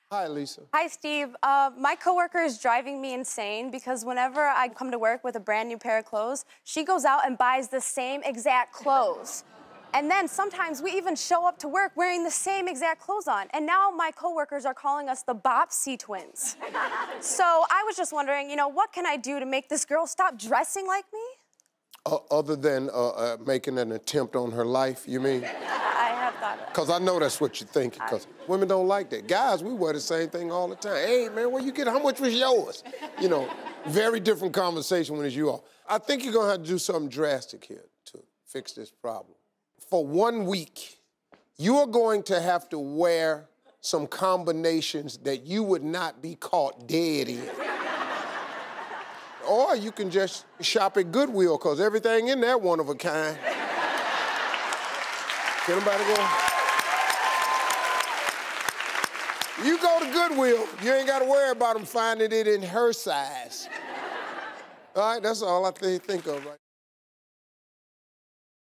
Hi, Lisa. Hi, Steve. My coworker is driving me insane because whenever I come to work with a brand new pair of clothes, she goes out and buys the same exact clothes. And then sometimes we even show up to work wearing the same exact clothes on. And now my coworkers are calling us the Bopsy twins. So I was just wondering, what can I do to make this girl stop dressing like me? Other than making an attempt on her life, you mean? I have thought of that. Because I know that's what you're thinking, because women don't like that. Guys, we wear the same thing all the time. Hey, man, where you get, how much was yours? Very different conversation when it's you all. I think you're going to have to do something drastic here to fix this problem. For 1 week, you are going to have to wear some combinations that you would not be caught dead in. Or you can just shop at Goodwill, because everything in there one of a kind. Can anybody go? You go to Goodwill, you ain't got to worry about them finding it in her size. All right, that's all I think of right